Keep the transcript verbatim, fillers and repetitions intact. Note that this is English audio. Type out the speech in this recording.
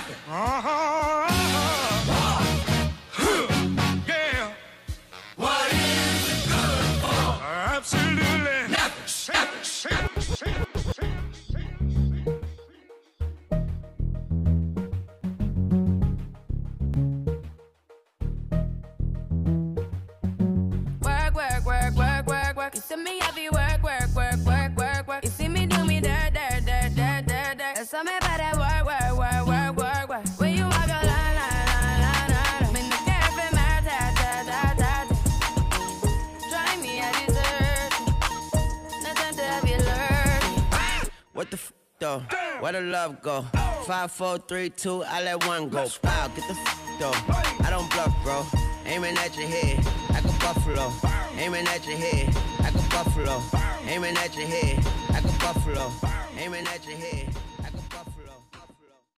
Uh-huh. Yeah. What is it good for? Absolutely. Nothing. Shake, shake, shake, shake. Work, work, work, work, work, work. You see me heavy work, work, work, work, work, work. You see me do me dirt, dirt, dirt, dirt, dirt, dirt. There's something about that work, work, work, work, work, work. When you walk a line, line, line, line, line. Me no care if it matter, ta, ta, ta, ta. Drive me a dessert. Nothing to have you learn. What the f though? Where the love go? Five, four, three, two, I let one go. Wow, get the f though. I don't bluff, bro. Aiming at your head, like a buffalo. Aiming at your head, like a buffalo. Aiming at your head, like a buffalo. Aiming at your head.